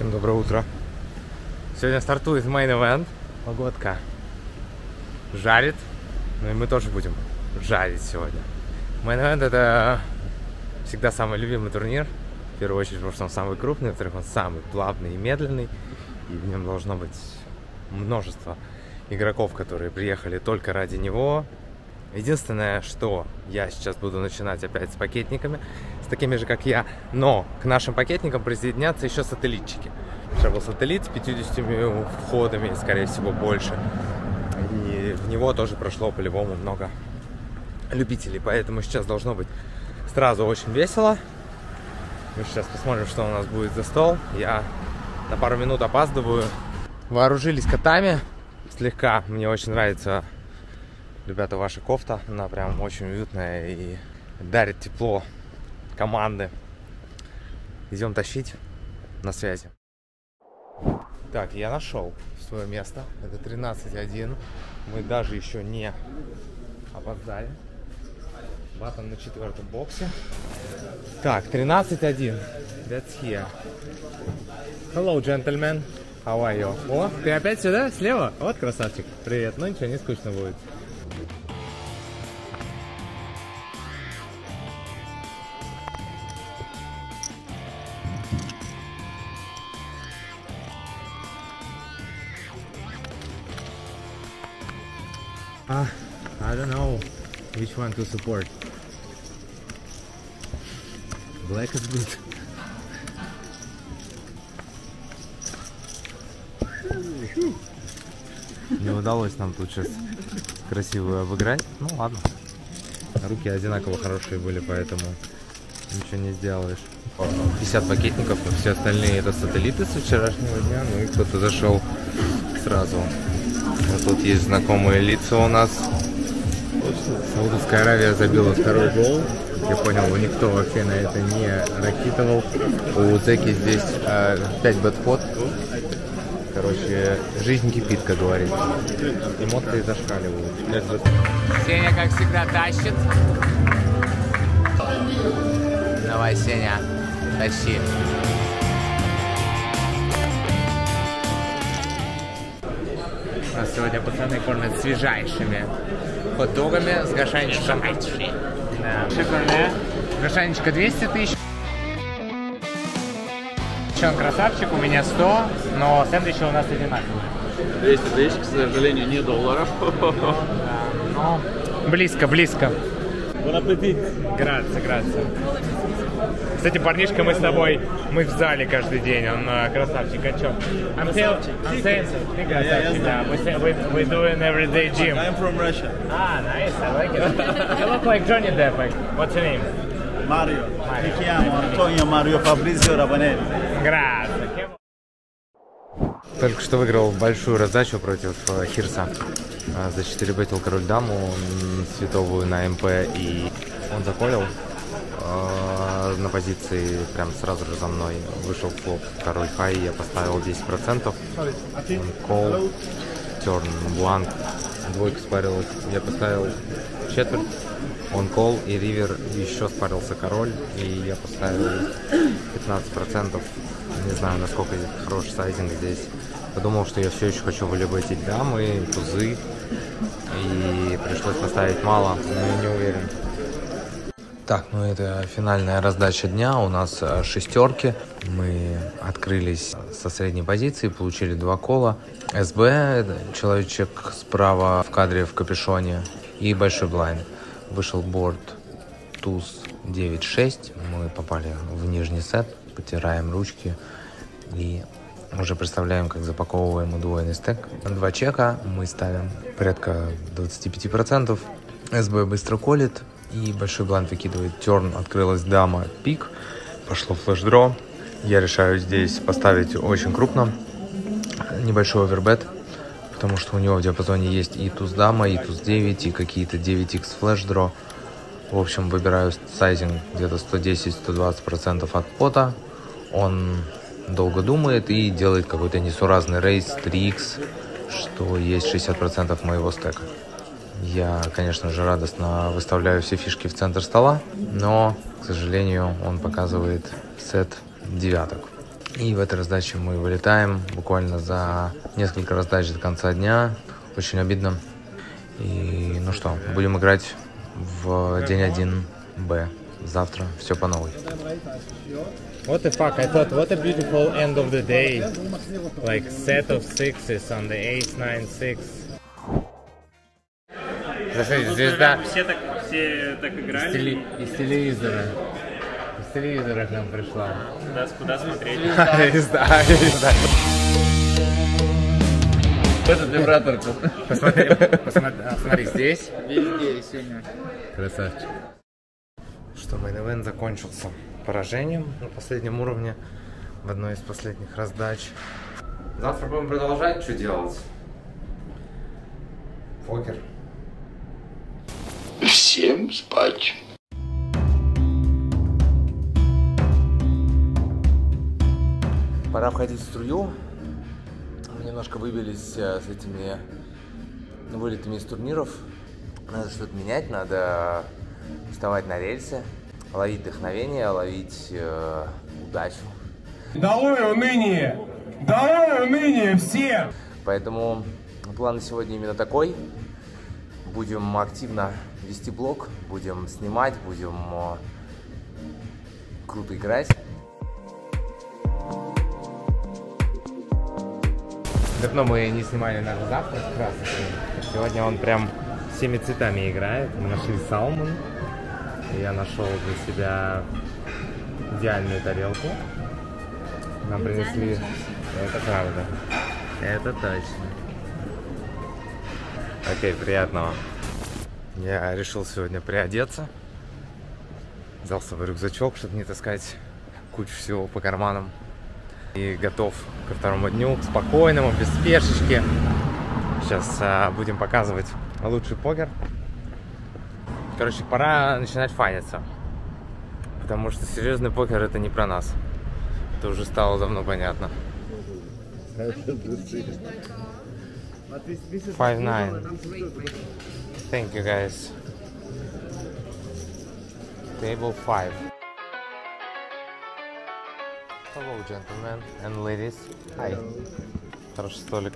Всем доброе утро. Сегодня стартует main event. Погодка жарит. Ну и мы тоже будем жарить сегодня. Main event — это всегда самый любимый турнир. В первую очередь, потому что он самый крупный, во-вторых, он самый плавный и медленный. И в нем должно быть множество игроков, которые приехали только ради него. Единственное, что я сейчас буду начинать опять с пакетниками, с такими же, как я, но к нашим пакетникам присоединятся еще сателлитчики. Вчера был сателлит с 50 входами, скорее всего, больше. И в него тоже прошло по-любому много любителей, поэтому сейчас должно быть сразу очень весело. Мы сейчас посмотрим, что у нас будет за стол. Я на пару минут опаздываю. Вооружились котами слегка. Мне очень нравится, ребята, ваша кофта. Она прям очень уютная и дарит тепло команды. Идем тащить. На связи. Так, я нашел свое место. Это 13-1. Мы даже еще не опоздали. Баттон на 4-м боксе. Так, 13-1. That's here. Hello, gentlemen. How are you? О, ты опять сюда? Слева? Вот красавчик. Привет. Ну ничего, не скучно будет. I don't know which one to support. Black is good. Не удалось нам тут сейчас красивую обыграть. Ну ладно. Руки одинаково хорошие были, поэтому ничего не сделаешь. 50 пакетников, но все остальные это сателлиты с вчерашнего дня. Ну и кто-то зашел сразу. Вот тут есть знакомые лица у нас. Саудовская Аравия забила второй гол. Я понял, никто вообще на это не рассчитывал. У Зеки здесь 5 бэтпот. Короче, жизнь кипит, как говорится. Эмоции зашкаливают. Сеня, как всегда, тащит. Давай, Сеня, тащи. У нас сегодня пацаны кормят свежайшими хот-догами с гашаничком. Да. Шикарная. Гашаничка 200 тысяч. Он красавчик, у меня 100, но сэндвичи у нас одинаковые. 200 тысяч, к сожалению, не долларов. Да, но близко, близко. Бон аппетит. Грация. Кстати, парнишка, мы с тобой, мы в зале каждый день, он красавчик, а чё? I'm saying, ты красавчик, да. We're doing everyday gym. I'm from Russia. Nice, I like it. You look like Johnny Depp. What's your name? Mario. Mi chiamo Antonio Mario Fabrizio Ravanelli. Грация. Только что выиграл большую раздачу против Хирса. За 4 бетил король-даму, световую на МП, и он заколил. На позиции прям сразу же за мной вышел флоп король хай, я поставил 10%. Кол, терн, бланк, двойка спарилась, я поставил четверть. Он кол и ривер, еще спарился король, и я поставил 15%. Не знаю, насколько хороший сайзинг здесь. Подумал, что я все еще хочу вылибетить дамы, тузы, и пришлось поставить мало, но я не уверен. Так, ну это финальная раздача дня, у нас шестерки. Мы открылись со средней позиции, получили 2 кола. СБ, человечек справа в кадре в капюшоне, и большой блайнд. Вышел борт туз 9-6, мы попали в нижний сет, потираем ручки и уже представляем, как запаковываем удвоенный стек. 2 чека, мы ставим порядка 25%. СБ быстро колет, и большой блайнд выкидывает терн, открылась дама, пик, пошло флеш-дро. Я решаю здесь поставить очень крупно, небольшой овербет, потому что у него в диапазоне есть и туз-дама, и туз-9, и какие-то 9х флеш-дро. В общем, выбираю сайзинг где-то 110-120% от пота. Он долго думает и делает какой-то несуразный рейс 3х, что есть 60% моего стека. Я, конечно же, радостно выставляю все фишки в центр стола, но, к сожалению, он показывает сет девяток. И в этой раздаче мы вылетаем буквально за несколько раздач до конца дня. Очень обидно. И ну что, будем играть в день 1Б. Завтра все по новой. What the fuck? I thought, what a beautiful end of the day. Like set of sixes on the ace, 9, 6. Звезда Все так играли. из телевизора. Из телевизора к нам пришла. Куда смотреть? Этот вибраторку. Посмотри, здесь. Везде сегодня. Красавчик. Что, мейн-эвент закончился поражением на последнем уровне в одной из последних раздач. Завтра будем продолжать, что делать? Покер. Всем спать. Пора входить в струю. Мы немножко выбились с этими вылетами из турниров. Надо что-то менять, надо вставать на рельсы, ловить вдохновение, ловить удачу. Долой уныние! Долой уныние все! Поэтому план на сегодня именно такой. Будем активно вести блог, будем снимать, будем круто играть. Давно мы не снимали наш завтрак красочный. Сегодня он прям всеми цветами играет. Мы нашли салмон. Я нашел для себя идеальную тарелку. Нам принесли... Это правда. Это точно. Окей, приятного. Я решил сегодня приодеться. Взял с собой рюкзачок, чтобы не таскать кучу всего по карманам. И готов ко второму дню, к спокойному, без спешечки. Сейчас будем показывать лучший покер. Короче, пора начинать фаниться. Потому что серьезный покер — это не про нас. Это уже стало давно понятно. 5-9. Thank you, guys. Table 5. Hello, gentlemen and ladies. Hi. Хороший столик.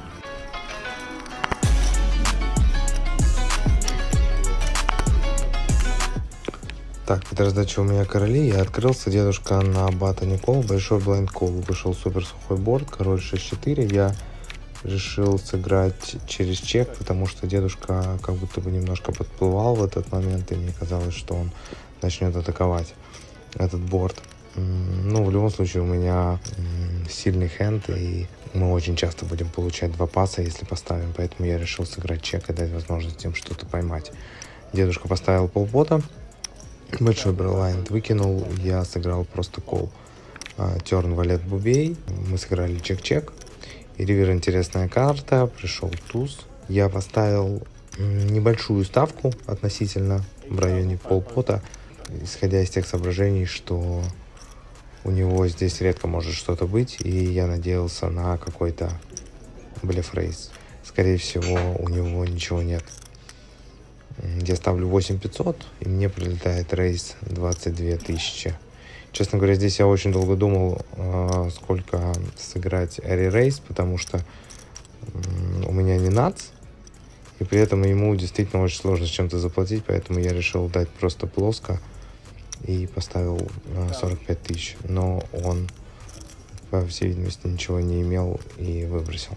Так, эта раздача у меня короли. Я открылся, дедушка на баттоне кол, большой блайнд кол. Вышел супер сухой борт, король 6-4. Я решил сыграть через чек, потому что дедушка как будто бы немножко подплывал в этот момент, и мне казалось, что он начнет атаковать этот борт. Ну, в любом случае, у меня сильный хенд, и мы очень часто будем получать два паса, если поставим, поэтому я решил сыграть чек и дать возможность им что-то поймать. Дедушка поставил полпота, большой блайнд выкинул, я сыграл просто кол. Терн, валет, бубей, мы сыграли чек-чек. И ривер — интересная карта, пришел туз. Я поставил небольшую ставку относительно в районе полпота, исходя из тех соображений, что у него здесь редко может что-то быть, и я надеялся на какой-то блеф-рейс. Скорее всего, у него ничего нет. Я ставлю 8500, и мне прилетает рейс 22 тысячи. Честно говоря, здесь я очень долго думал, сколько сыграть Эри рейс, потому что у меня не нац, и при этом ему действительно очень сложно с чем-то заплатить, поэтому я решил дать просто плоско и поставил 45 тысяч. Но он, по всей видимости, ничего не имел и выбросил.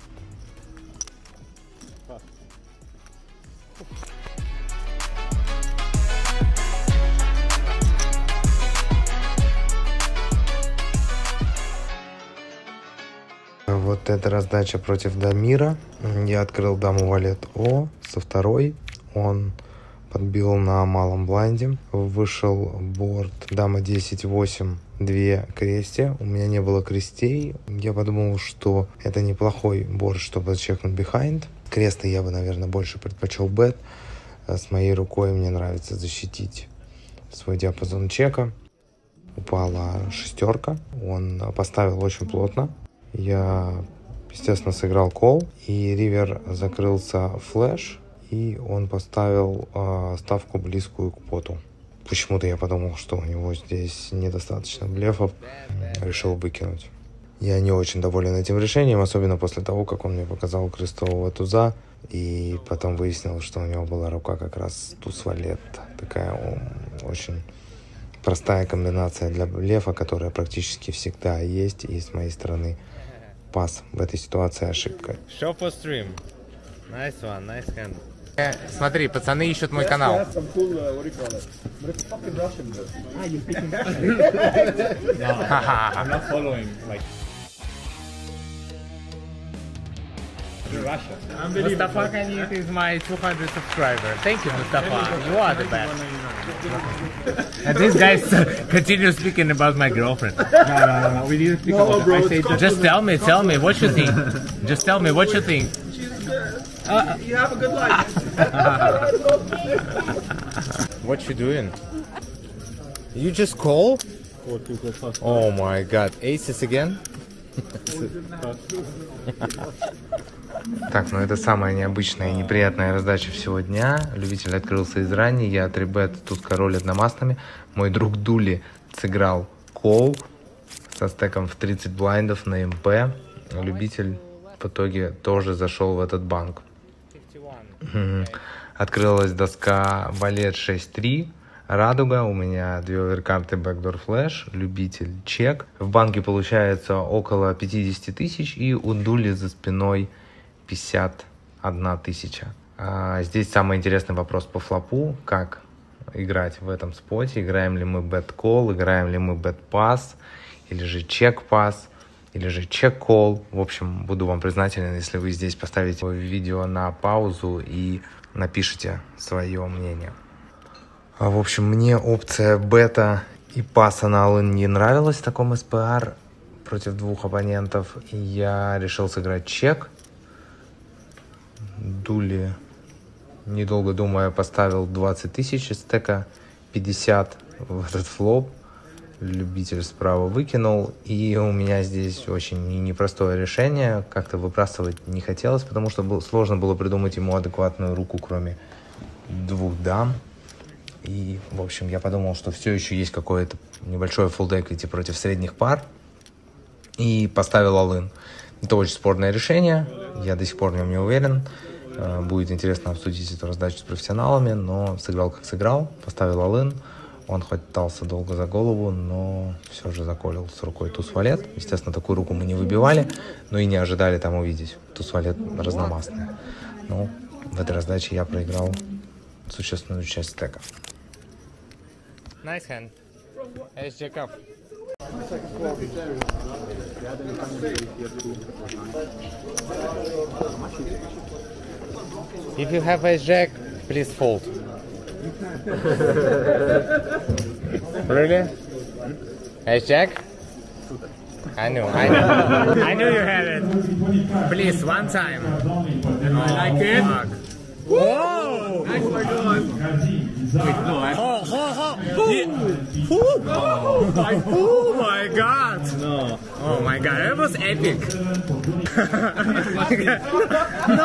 Вот эта раздача против Дамира. Я открыл даму валет О со второй. Он подбил на малом блайнде. Вышел борт дама 10-8, 2 крести. У меня не было крестей. Я подумал, что это неплохой борт, чтобы чекнуть behind. Кресты я бы, наверное, больше предпочел бет. С моей рукой мне нравится защитить свой диапазон чека. Упала шестерка. Он поставил очень плотно. Я, естественно, сыграл кол, и ривер закрылся флэш, и он поставил ставку близкую к поту. почему-то я подумал, что у него здесь недостаточно блефов. Решил выкинуть. Я не очень доволен этим решением, особенно после того, как он мне показал крестового туза. И потом выяснил, что у него была рука как раз туз-валет. Такая очень простая комбинация для блефа, которая практически всегда есть. И с моей стороны пас в этой ситуации ошибка. Show for stream. Nice one, nice hand. Смотри, пацаны ищут мой канал. Mustafa Kanit is my 200 subscriber. Thank you, Mustafa. You are the best. And this guy continue speaking about my girlfriend. No. We need to speak about bro, just tell me what you think. Just tell me what you think. You have a good life. What you doing? You just call? Oh my god, aces again? Так, ну это самая необычная и неприятная раздача всего дня. Любитель открылся из ранней, я 3-бет, тут король одномастными. Мой друг Дули сыграл кол со стеком в 30 блайндов на МП. Любитель в итоге тоже зашел в этот банк. Открылась доска валет 6-3. Радуга, у меня 2 оверкарты, бэкдор флэш, любитель чек. В банке получается около 50 тысяч, и у Дули за спиной 51 тысяча. Здесь самый интересный вопрос по флопу, как играть в этом споте. Играем ли мы бэт-колл, играем ли мы бэт-пас, или же чек-пас, или же чек-колл. В общем, буду вам признателен, если вы здесь поставите видео на паузу и напишите свое мнение. В общем, мне опция бета и паса на all-in не нравилась в таком СПР против 2 оппонентов. И я решил сыграть чек. Дули, недолго думая, поставил 20 тысяч из стека, 50 в этот флоп. Любитель справа выкинул. И у меня здесь очень непростое решение. Как-то выбрасывать не хотелось, потому что сложно было придумать ему адекватную руку, кроме 2 дам. И, в общем, я подумал, что все еще есть какое-то небольшое full equity против средних пар. И поставил all-in. Это очень спорное решение. Я до сих пор в нем не уверен. Будет интересно обсудить эту раздачу с профессионалами. Но сыграл как сыграл. Поставил all-in. Он хоть пытался долго за голову, но все же заколил с рукой туз-валет. Естественно, такую руку мы не выбивали, но и не ожидали там увидеть. Туз-валет разномастный. Но в этой раздаче я проиграл существенную часть стека. Nice hand. Ace jack up. If you have ace jack, please fold. Really? Ace jack? I knew you had it. Please, one time. I like it. Whoa! Nice one, going. Oh my god! No. Oh my god, that was epic! No!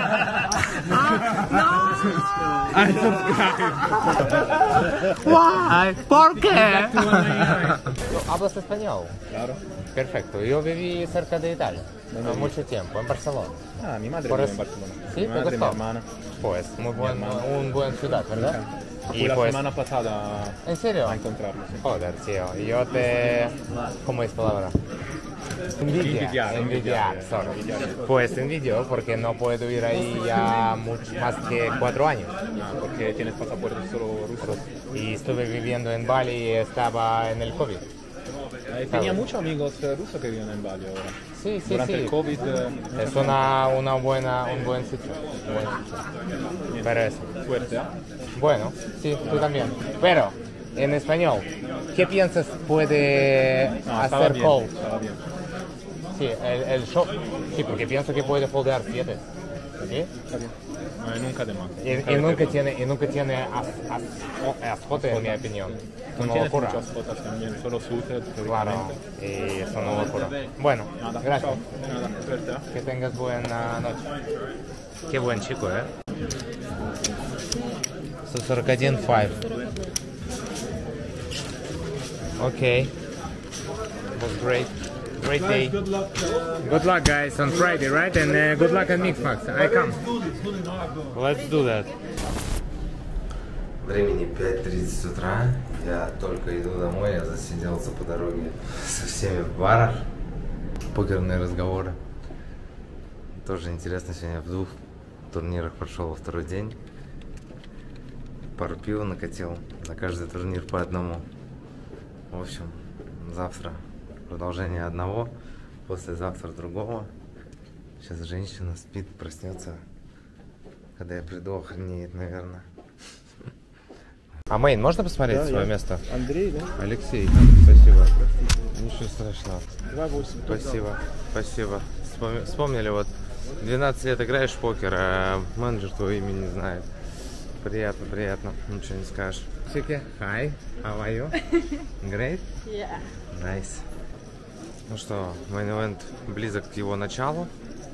No! I subscribe. Why? ¿Por qué? ¿Hablas español? Claro. Perfecto. Yo viví cerca de Italia mucho tiempo, en Barcelona. Ah, mi madre vive en Barcelona. Sí, mi madre y mi hermana. Pues, un buen ciudad, ¿verdad? Fui la semana pasada ¿En serio? a encontrarlo. Sí. Joder, tío. Yo te... ¿Cómo es palabra? Envidiar, sorry. Pues envidio porque no puedo ir ahí ya más que 4 años. Porque tienes pasaporte solo ruso. Y estuve viviendo en Bali y estaba en el COVID. Tenía muchos amigos rusos que viven en Bali ahora. Sí, sí, Durante el COVID. Es un buen sitio. Pero eso. Suerte, ¿eh? Bueno, sí, tú también. Pero, en español, ¿qué piensas puede hacer call? Estaba bien. Sí, el show. Sí, porque pienso que puede foldear 7. ¿Sí? Está bien. Nunca de más. Y nunca tiene asjote, en mi opinión. No Una tienes locura. muchas fotos también, solo suited. Claro, y es una locura. Bueno, Nada, gracias. chao. De nada, suerte, ¿eh? Que tengas buena noche. Qué buen chico, 141-5. Okay. Was great. Great day. Good luck, guys, on Friday, right? And good luck on Mixmax. I come. Let's do that. Времени 5:30 утра. Я только иду домой, я засиделся по дороге со всеми в барах. Покерные разговоры. Тоже интересно, сегодня в 2 турнирах прошел во 2-й день. Пару пива накатил, на каждый турнир по одному. В общем, завтра продолжение одного, послезавтра другого. Сейчас женщина спит, проснется. Когда я приду, охренеет, наверное. А Мэйн, можно посмотреть свое место? Андрей, да? Алексей, спасибо. Ничего страшного. 2-8. Спасибо, спасибо. Вспомнили, вот 12 лет играешь в покер, а менеджер твое имя не знает. Приятно, приятно. Ничего не скажешь. Чики, hi, how are you? Great? Yeah. Nice. Ну что, мейн-эвент близок к его началу.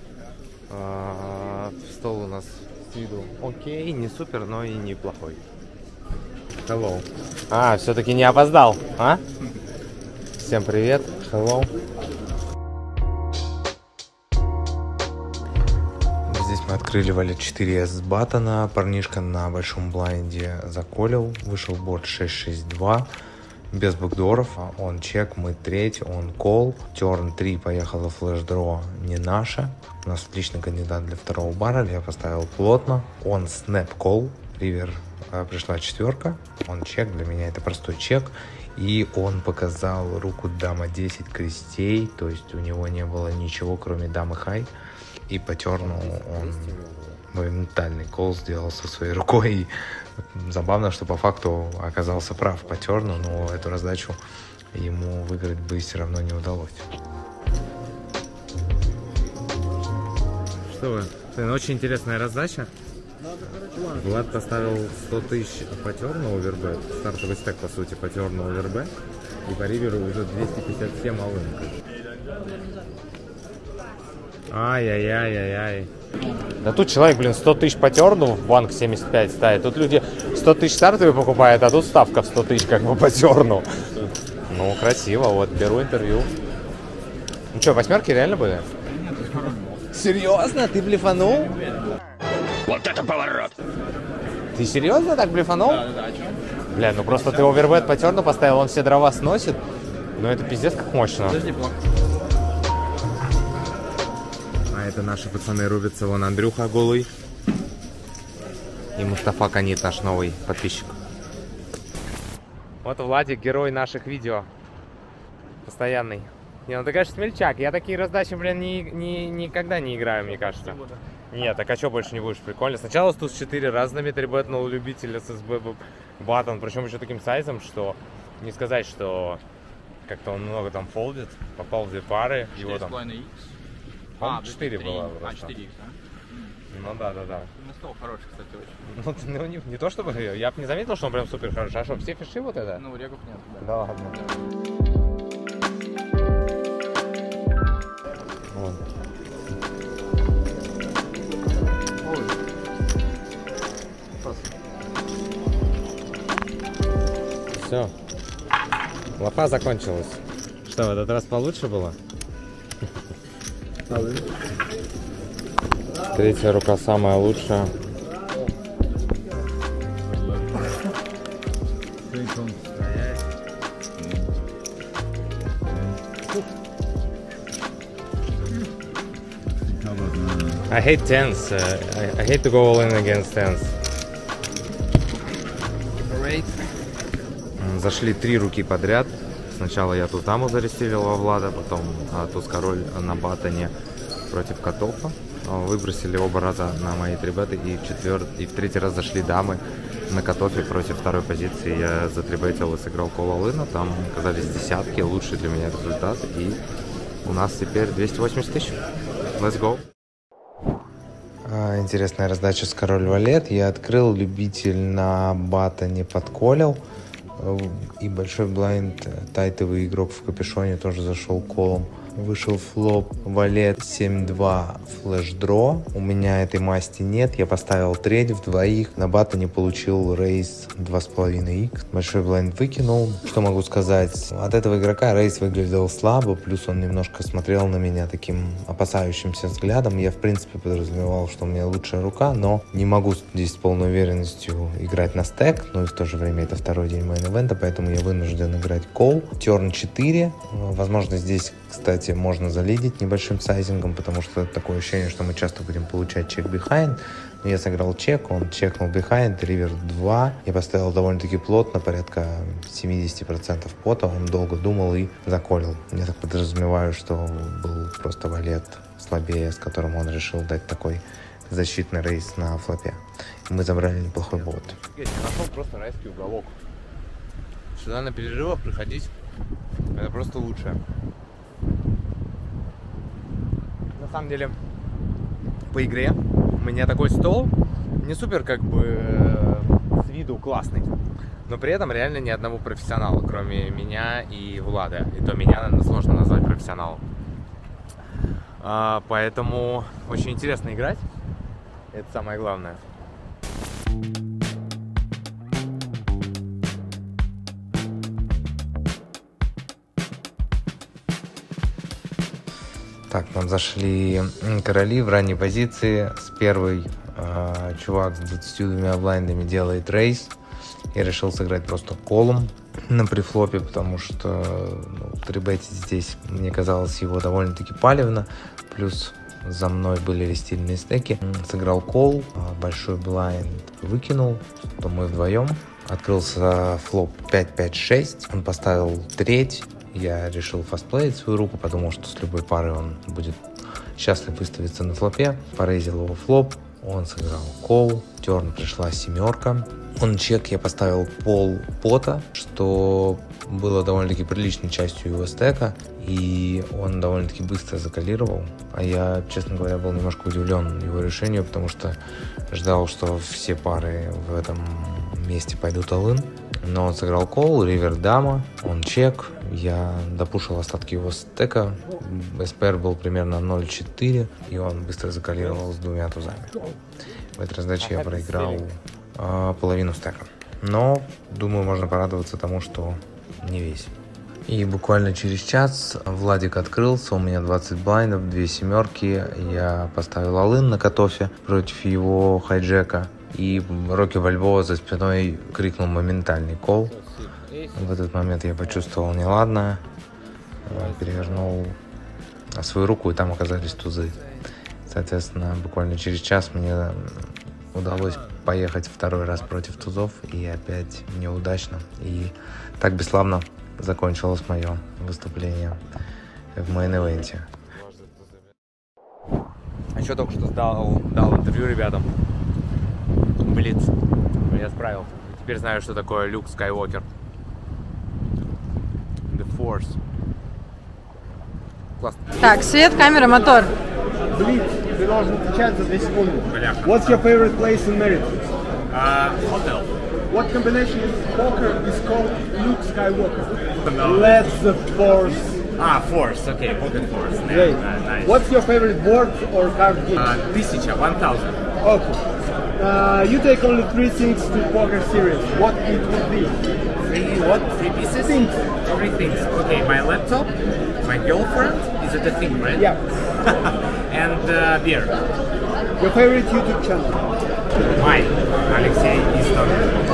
Стол у нас с виду окей, не супер, но и не плохой. Hello. А, все-таки не опоздал, а? Всем привет. Hello. Здесь мы открыли валет 4 с Баттона. Парнишка на большом блайнде заколил. Вышел борт 6-6-2. Без бэкдоров. Он чек, мы треть, он кол. Терн 3 поехала флеш-дро не наша. У нас отличный кандидат для второго барреля. Я поставил плотно. Он снэп кол. Ривер пришла 4. Он чек. Для меня это простой чек. И он показал руку дама 10 крестей. То есть у него не было ничего, кроме дамы хай. И по терну он моментальный кол сделал со своей рукой. И забавно, что по факту оказался прав по терну, но эту раздачу ему выиграть бы все равно не удалось. Что вы? Это очень интересная раздача. Влад поставил 100 тысяч по терну овербэ. Стартовый стек, по сути, по терну овербэ. И по риверу уже 257 алынка. Ай-яй-яй-яй-яй. Да тут человек, блин, 100 тысяч по терну в банк 75 ставит. Тут люди 100 тысяч стартовые покупают, а тут ставка в 100 тысяч как бы по терну. Ну, красиво, вот, беру интервью. Ну что, 8-ки реально были? Серьезно? Ты блефанул? Вот это поворот! Ты серьезно так блефанул? Да, Бля, ну просто ты овербет по терну поставил, он все дрова сносит. Ну это пиздец как мощно. А это наши пацаны рубятся. Вон Андрюха голый. И Мустафа Канит, наш новый подписчик. Вот Владик, герой наших видео. Постоянный. Не, ну ты, конечно, смельчак. Я такие раздачи, блин, никогда не играю, мне кажется. Нет, так а что больше не будешь? Прикольно. Сначала Туз 4 разными трибетнул любитель ССБ Баттон. Причем еще таким сайзом, что не сказать, что как-то он много там фолдит. Попал в 2 пары. Его там... 4 было просто. 4X, да? Ну да. На стол хороший, кстати, очень. Ну, не то чтобы... Я бы не заметил, что он прям супер хороший. А что, все фиши вот это? Ну, регов нет. Да ладно. Вон. Все. Лафа закончилась. Что, в этот раз получше было? Третья рука самая лучшая. I hate tens. I hate to go all in against tens. Зашли 3 руки подряд. Сначала я Тутаму зарестилил во Влада, потом Туз-король на Баттоне против Котофа. Выбросили оба раза на мои 3-беты, и в третий раз зашли дамы на Котофе против второй позиции. Я затрибетил и сыграл кол-алына, там оказались десятки, лучший для меня результат, и у нас теперь 280 тысяч. Let's go! Интересная раздача с король валет. Я открыл, любитель на Баттоне подколил. И большой блайнд, тайтовый игрок в капюшоне тоже зашел колом. Вышел флоп валет 7-2 флеш-дро. У меня этой масти нет. Я поставил треть в двоих. На баттоне получил рейс 2,5х. Большой блайнд выкинул. Что могу сказать? От этого игрока рейс выглядел слабо. Плюс он немножко смотрел на меня таким опасающимся взглядом. Я в принципе подразумевал, что у меня лучшая рука. Но не могу здесь с полной уверенностью играть на стек. Но и в то же время это второй день мейн-эвента. Поэтому я вынужден играть кол. Терн 4. Возможно, здесь, кстати, можно залидить небольшим сайзингом, потому что такое ощущение, что мы часто будем получать чек behind. Но я сыграл чек, он чекнул behind, ривер 2. Я поставил довольно-таки плотно, порядка 70% пота. Он долго думал и заколил. Я так подразумеваю, что был просто валет слабее, с которым он решил дать такой защитный рейс на флопе. И мы забрали неплохой бот. Я нашел просто райский уголок. Сюда на перерывах приходить, это просто лучше. На самом деле, по игре у меня такой стол не супер как бы с виду классный, но при этом реально ни одного профессионала, кроме меня и Влада. И то меня, наверное, сложно назвать профессионалом. Поэтому очень интересно играть. Это самое главное. Так, нам зашли короли в ранней позиции. С первой чувак с 22 блайндами делает рейс. Я решил сыграть просто колом на префлопе, потому что трибетить здесь мне казалось его довольно-таки палевно. Плюс за мной были рестильные стеки. Сыграл кол, большой блайнд выкинул, то мы вдвоем. Открылся флоп 5-5-6, он поставил треть. Я решил фастплеить свою руку, подумал, что с любой парой он будет счастлив выставиться на флопе. Порейзил его флоп, он сыграл кол, терн пришла семерка. Он чек, я поставил пол пота, что было довольно-таки приличной частью его стека, и он довольно-таки быстро закалировал. А я, честно говоря, был немножко удивлен его решению, потому что ждал, что все пары в этом месте пойдут all-in. Но он сыграл кол, ривер дама, он чек, я допушил остатки его стека, СПР был примерно 0.4, и он быстро закалировал с двумя тузами. В этой раздаче я проиграл половину стека. Но, думаю, можно порадоваться тому, что не весь. И буквально через час Владик открылся, у меня 20 блайндов, 2 семерки, я поставил all-in на катофе против его хайджека. И Рокки Бальбоа за спиной крикнул моментальный кол. В этот момент я почувствовал неладное, перевернул свою руку, и там оказались тузы. Соответственно, буквально через час мне удалось поехать второй раз против тузов, и опять неудачно. И так бесславно закончилось мое выступление в мейн-эвенте. А еще только что дал интервью ребятам. Блиц. Я справился. Теперь знаю, что такое Люк Скайуокер. The Force. Классно. Так, свет, камера, мотор. Блиц, ты должен отвечать за 2 секунды. What's your favorite place in Merit? Hotel. What combination in poker is called Luke Skywalker? Let's the Force. Force. Okay, Pocket Force. Great. Nice. What's your favorite board or card game? 1000. Okay. You take only 3 things to poker series. What it would be? 3 pieces? Things. 3 things. Okay, my laptop, my girlfriend. Is it a thing, right? Yeah. And beer. Your favorite YouTube channel? Mine, Alexey Iston.